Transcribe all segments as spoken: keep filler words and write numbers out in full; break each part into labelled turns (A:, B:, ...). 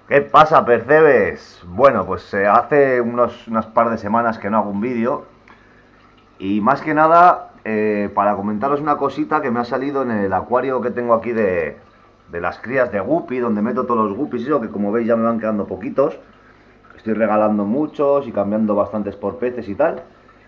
A: ¿Qué pasa, Percebes? Bueno, pues eh, hace unos, unas par de semanas que no hago un vídeo y más que nada eh, para comentaros una cosita que me ha salido en el acuario que tengo aquí de, de las crías de guppy, donde meto todos los guppies y eso, que como veis ya me van quedando poquitos. Estoy regalando muchos y cambiando bastantes por peces y tal.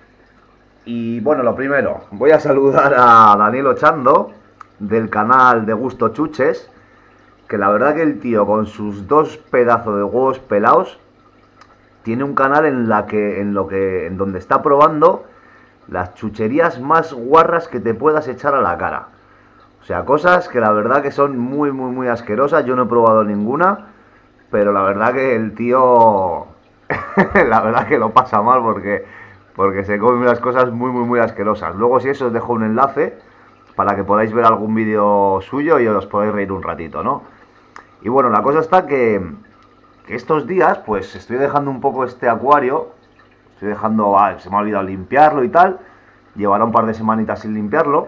A: Y bueno, lo primero, voy a saludar a Daniel Ochando del canal de Gusto Chuches, que la verdad que el tío con sus dos pedazos de huevos pelados tiene un canal en la que en lo que en donde está probando las chucherías más guarras que te puedas echar a la cara. O sea, cosas que la verdad que son muy muy muy asquerosas. Yo no he probado ninguna, pero la verdad que el tío la verdad que lo pasa mal porque porque se comen unas cosas muy muy muy asquerosas. Luego si eso os dejo un enlace para que podáis ver algún vídeo suyo y os podáis reír un ratito, ¿no? Y bueno, la cosa está que, que estos días pues estoy dejando un poco este acuario. Estoy dejando, ah, se me ha olvidado limpiarlo y tal. Llevará un par de semanitas sin limpiarlo.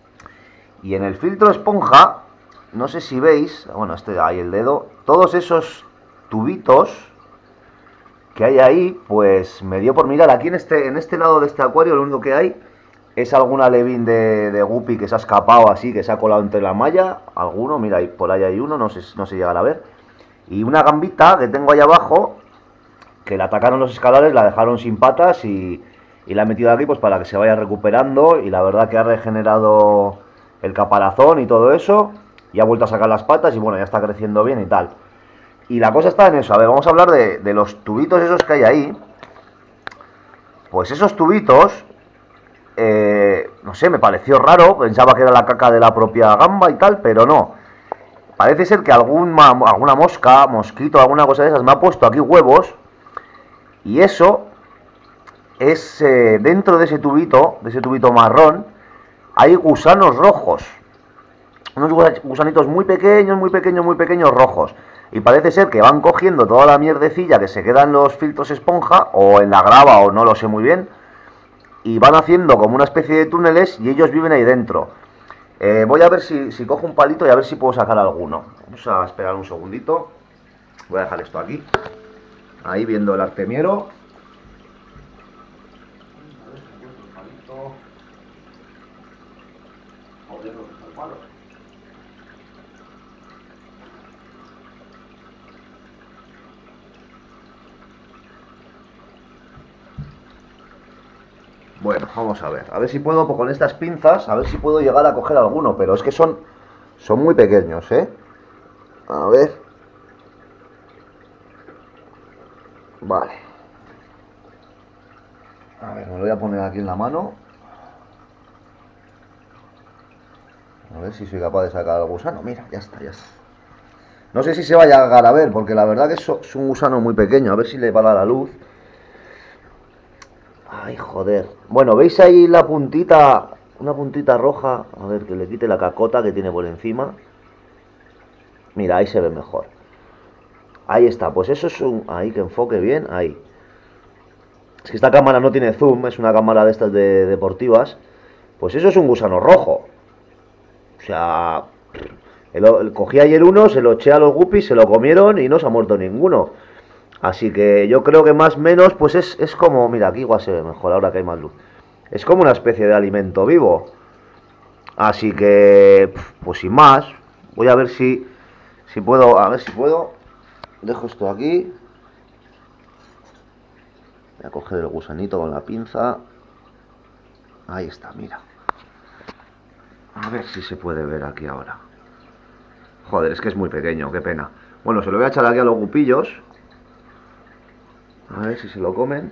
A: Y en el filtro esponja, no sé si veis, bueno, este ahí el dedo, todos esos tubitos que hay ahí, pues me dio por mirar. Aquí en este, en este lado de este acuario lo único que hay es algún alevín de, de guppy que se ha escapado así, que se ha colado entre la malla. Alguno, mira, por ahí hay uno, no sé, no se llegará a ver. Y una gambita que tengo ahí abajo, que la atacaron los escalares, la dejaron sin patas y, y la he metido aquí pues para que se vaya recuperando. Y la verdad que ha regenerado el caparazón y todo eso. Y ha vuelto a sacar las patas y bueno, ya está creciendo bien y tal. Y la cosa está en eso. A ver, vamos a hablar de, de los tubitos esos que hay ahí. Pues esos tubitos... Eh, no sé, me pareció raro, pensaba que era la caca de la propia gamba y tal, pero no. Parece ser que algún, alguna mosca, mosquito, alguna cosa de esas me ha puesto aquí huevos. Y eso es eh, dentro de ese tubito, de ese tubito marrón, hay gusanos rojos. Unos gusanitos muy pequeños, muy pequeños, muy pequeños rojos. Y parece ser que van cogiendo toda la mierdecilla que se queda en los filtros esponja, o en la grava, o no lo sé muy bien. Y van haciendo como una especie de túneles y ellos viven ahí dentro. Eh, voy a ver si, si cojo un palito y a ver si puedo sacar alguno. Vamos a esperar un segundito. Voy a dejar esto aquí. Ahí viendo el artemiero. A ver si encuentro un palito. Joder, ¿dónde está el palo? Bueno, vamos a ver. A ver si puedo, pues con estas pinzas, a ver si puedo llegar a coger alguno. Pero es que son, son muy pequeños, ¿eh? A ver. Vale. A ver, me lo voy a poner aquí en la mano. A ver si soy capaz de sacar al gusano. Mira, ya está, ya está. No sé si se va a llegar a ver, porque la verdad que es un gusano muy pequeño. A ver si le va a dar la luz. Ay, joder. Bueno, ¿veis ahí la puntita? Una puntita roja. A ver, que le quite la cacota que tiene por encima. Mira, ahí se ve mejor. Ahí está, pues eso es un... Ahí, que enfoque bien, ahí. Es que esta cámara no tiene zoom, es una cámara de estas de deportivas. Pues eso es un gusano rojo. O sea... El, el, cogí ayer uno, se lo eché a los guppies, se lo comieron y no se ha muerto ninguno. Así que yo creo que más o menos, pues es, es como... Mira, aquí igual se ve mejor ahora que hay más luz. Es como una especie de alimento vivo. Así que, pues sin más, voy a ver si, si puedo... A ver si puedo... Dejo esto aquí. Voy a coger el gusanito con la pinza. Ahí está, mira. A ver si se puede ver aquí ahora. Joder, es que es muy pequeño, qué pena. Bueno, se lo voy a echar aquí a los gupillos. A ver si se lo comen.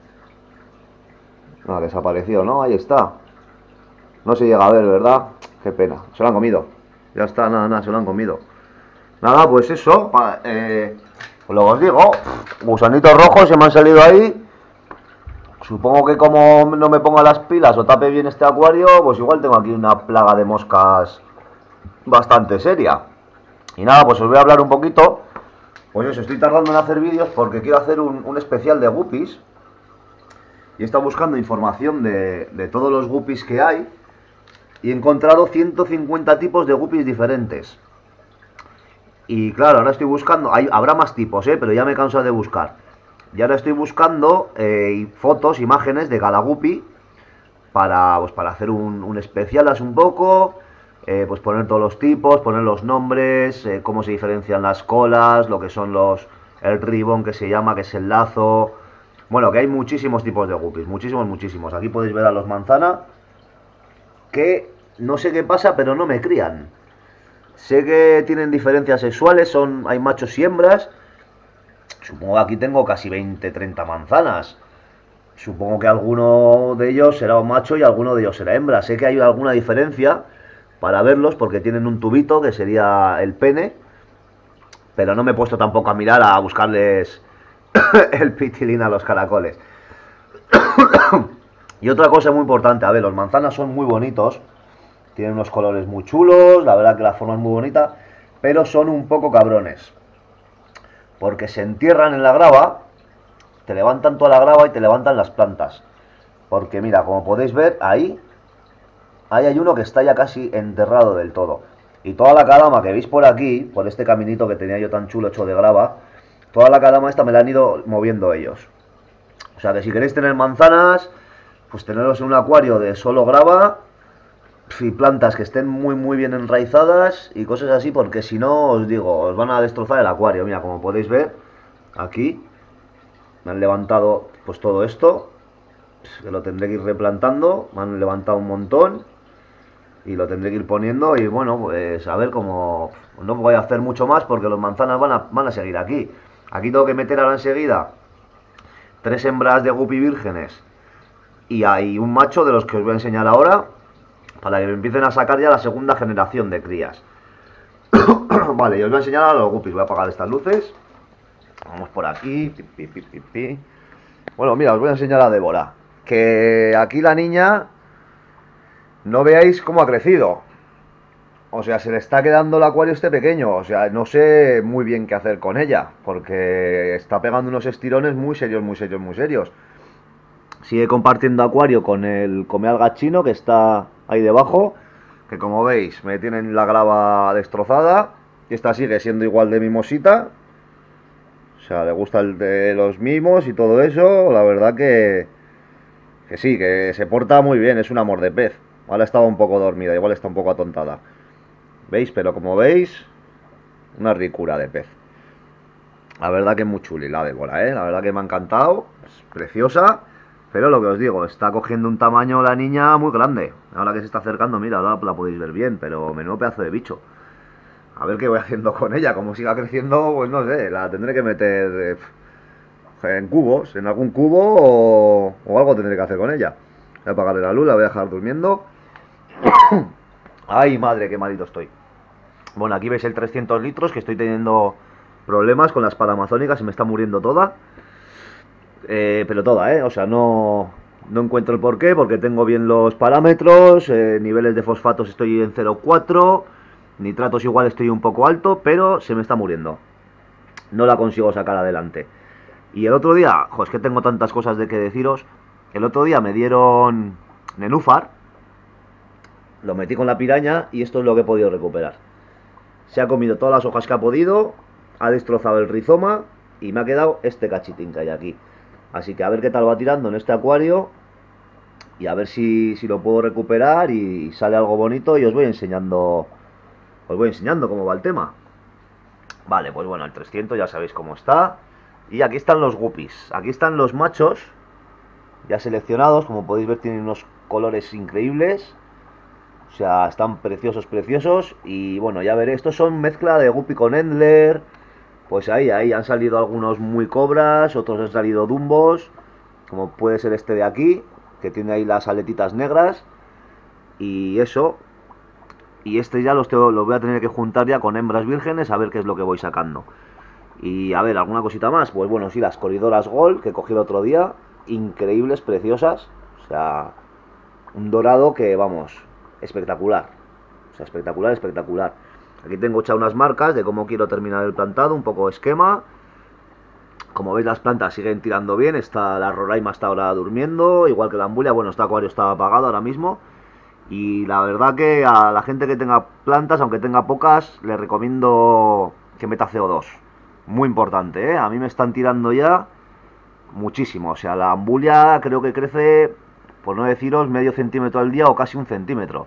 A: No, desapareció, ¿no? Ahí está. No se llega a ver, ¿verdad? Qué pena. Se lo han comido. Ya está, nada, nada, se lo han comido. Nada, pues eso. Eh, pues lo que os digo. Gusanitos rojos se me han salido ahí. Supongo que como no me ponga las pilas o tape bien este acuario, pues igual tengo aquí una plaga de moscas bastante seria. Y nada, pues os voy a hablar un poquito. Pues eso, estoy tardando en hacer vídeos porque quiero hacer un, un especial de guppies. Y he estado buscando información de, de todos los guppies que hay. Y he encontrado ciento cincuenta tipos de guppies diferentes. Y claro, ahora estoy buscando, hay, habrá más tipos, ¿eh? Pero ya me he cansado de buscar. Y ahora estoy buscando eh, fotos, imágenes de cada guppy para, pues, para hacer un, un especial así un poco, eh, pues poner todos los tipos, poner los nombres, eh, cómo se diferencian las colas, lo que son los, el ribbon que se llama, que es el lazo. Bueno, que hay muchísimos tipos de guppies, muchísimos, muchísimos. Aquí podéis ver a los manzana, que no sé qué pasa, pero no me crían. Sé que tienen diferencias sexuales, son, hay machos y hembras. Supongo que aquí tengo casi veinte, treinta manzanas. Supongo que alguno de ellos será un macho y alguno de ellos será hembra. Sé que hay alguna diferencia para verlos porque tienen un tubito que sería el pene, pero no me he puesto tampoco a mirar a buscarles el pitilín a los caracoles. Y otra cosa muy importante, a ver, los manzanas son muy bonitos, tienen unos colores muy chulos, la verdad que la forma es muy bonita, pero son un poco cabrones, porque se entierran en la grava, te levantan toda la grava y te levantan las plantas. Porque mira, como podéis ver, ahí, ahí hay uno que está ya casi enterrado del todo. Y toda la cadama que veis por aquí, por este caminito que tenía yo tan chulo hecho de grava, toda la cadama esta me la han ido moviendo ellos. O sea que si queréis tener manzanas, pues tenerlos en un acuario de solo grava y plantas que estén muy muy bien enraizadas y cosas así, porque si no, os digo, os van a destrozar el acuario. Mira, como podéis ver, aquí me han levantado pues todo esto, que lo tendré que ir replantando, me han levantado un montón y lo tendré que ir poniendo y bueno, pues a ver cómo, no voy a hacer mucho más porque los manzanas van a, van a seguir aquí. Aquí tengo que meter ahora enseguida tres hembras de guppy vírgenes y hay un macho de los que os voy a enseñar ahora para que me empiecen a sacar ya la segunda generación de crías. Vale, yo os voy a enseñar a los guppies, voy a apagar estas luces. Vamos por aquí. Pi, pi, pi, pi. Bueno, mira, os voy a enseñar a Débora. Que aquí la niña, no veáis cómo ha crecido. O sea, se le está quedando el acuario este pequeño. O sea, no sé muy bien qué hacer con ella. Porque está pegando unos estirones muy serios, muy serios, muy serios. Sigue compartiendo acuario con el comealga chino que está ahí debajo. Que como veis, me tienen la grava destrozada. Y esta sigue siendo igual de mimosita. O sea, le gusta el de los mimos y todo eso. La verdad que, que sí, que se porta muy bien. Es un amor de pez. Ahora estaba un poco dormida, igual está un poco atontada. ¿Veis? Pero como veis, una ricura de pez. La verdad que es muy chuli la Débora, ¿eh? La verdad que me ha encantado. Es preciosa. Pero lo que os digo, está cogiendo un tamaño la niña muy grande. Ahora que se está acercando, mira, ahora la podéis ver bien. Pero menudo pedazo de bicho. A ver qué voy haciendo con ella. Como siga creciendo, pues no sé, la tendré que meter eh, en cubos, en algún cubo o, o algo tendré que hacer con ella. Voy a apagarle la luz, la voy a dejar durmiendo. Ay, madre, qué malito estoy. Bueno, aquí veis el trescientos litros, que estoy teniendo problemas con las paramazónicas, se me está muriendo toda. Eh, pero toda, ¿eh? O sea, no, no encuentro el porqué, porque tengo bien los parámetros, eh, niveles de fosfatos estoy en cero coma cuatro. Nitratos igual estoy un poco alto, pero se me está muriendo. No la consigo sacar adelante. Y el otro día, jo, es que tengo tantas cosas de que deciros. El otro día me dieron nenúfar. Lo metí con la piraña y esto es lo que he podido recuperar. Se ha comido todas las hojas que ha podido, ha destrozado el rizoma y me ha quedado este cachitín que hay aquí. Así que a ver qué tal va tirando en este acuario y a ver si, si lo puedo recuperar y sale algo bonito y os voy enseñando... Os voy enseñando cómo va el tema. Vale, pues bueno, el trescientos ya sabéis cómo está. Y aquí están los guppies. Aquí están los machos ya seleccionados. Como podéis ver, tienen unos colores increíbles. O sea, están preciosos, preciosos. Y bueno, ya veré. Estos son mezcla de guppy con Endler. Pues ahí, ahí han salido algunos muy cobras. Otros han salido dumbos. Como puede ser este de aquí, que tiene ahí las aletitas negras. Y eso... Y este ya los, tengo, los voy a tener que juntar ya con hembras vírgenes a ver qué es lo que voy sacando. Y a ver, alguna cosita más. Pues bueno, sí, las corridoras Gold que cogí el otro día. Increíbles, preciosas. O sea, un dorado que, vamos, espectacular. O sea, espectacular, espectacular. Aquí tengo hecha unas marcas de cómo quiero terminar el plantado, un poco esquema. Como veis, las plantas siguen tirando bien. Está, la Roraima está ahora durmiendo, igual que la Ambulia. Bueno, este acuario está apagado ahora mismo. Y la verdad que a la gente que tenga plantas, aunque tenga pocas, les recomiendo que meta C O dos. Muy importante, ¿eh? A mí me están tirando ya muchísimo. O sea, la ambulia creo que crece, por no deciros, medio centímetro al día o casi un centímetro.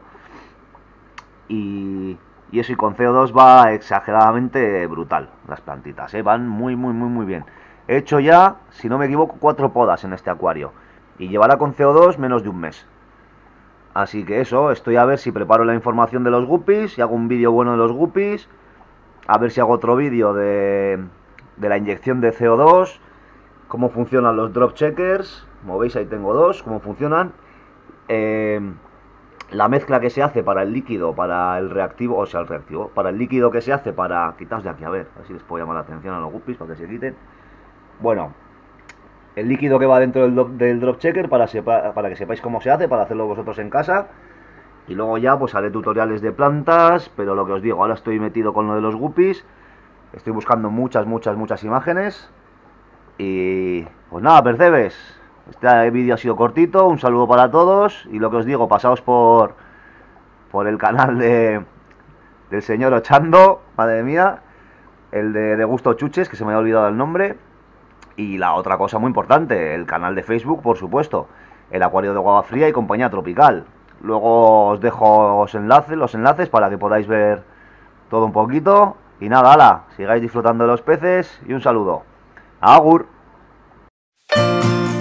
A: Y, y eso, y con C O dos va exageradamente brutal las plantitas, ¿eh? Van muy, muy, muy, muy bien. He hecho ya, si no me equivoco, cuatro podas en este acuario. Y llevará con C O dos menos de un mes. Así que eso, estoy a ver si preparo la información de los guppies y hago un vídeo bueno de los guppies. A ver si hago otro vídeo de, de la inyección de C O dos, cómo funcionan los drop checkers. Como veis, ahí tengo dos, cómo funcionan. Eh, la mezcla que se hace para el líquido, para el reactivo, o sea, el reactivo, para el líquido que se hace para... Quitaos de aquí, a ver, así les puedo llamar la atención a los guppies para que se quiten. Bueno, el líquido que va dentro del, del drop checker para, sepa, para que sepáis cómo se hace, para hacerlo vosotros en casa. Y luego ya pues haré tutoriales de plantas, pero lo que os digo, ahora estoy metido con lo de los guppies. Estoy buscando muchas, muchas, muchas imágenes. Y pues nada, percebes. Este vídeo ha sido cortito, un saludo para todos. Y lo que os digo, pasaos por, por el canal de, del señor Ochando, madre mía. El de, de Gusto Chuches, que se me había olvidado el nombre. Y la otra cosa muy importante, el canal de Facebook, por supuesto. El Acuario de Agua Fría y Compañía Tropical. Luego os dejo los enlaces, los enlaces para que podáis ver todo un poquito. Y nada, ala, sigáis disfrutando de los peces y un saludo. Agur.